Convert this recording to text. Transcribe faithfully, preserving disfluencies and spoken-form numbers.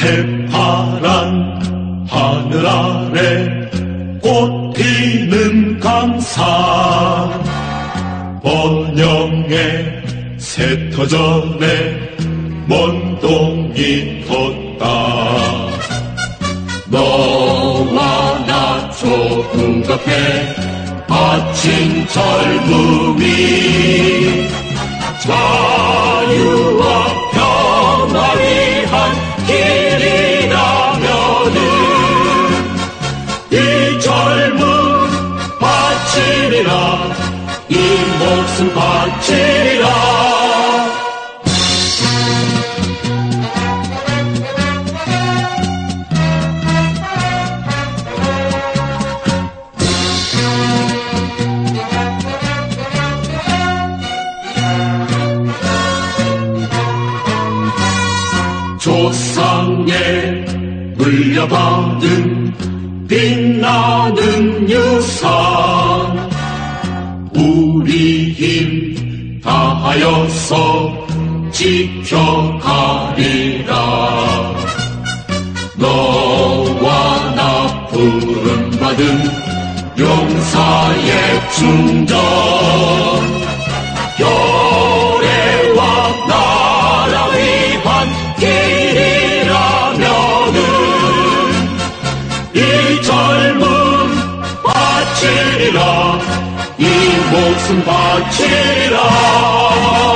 새파란 하늘 아래 꽃 피는 강산, 번영의 새터전에 먼동이 텄다. 너와 나 조금 겉에 아침 젊음이 자유와 평화 위한 길이라면은 이 젊음 바치리라, 이 목숨 바치리라. 조상에 물려받은 빛나는 유산, 우리 힘 다하여서 지켜가리라. 너와 나 부름받은 용사의 충전, 교회와 나라 위한 길이라면은 이 젊음 바치리라, 이 목숨 바치리라.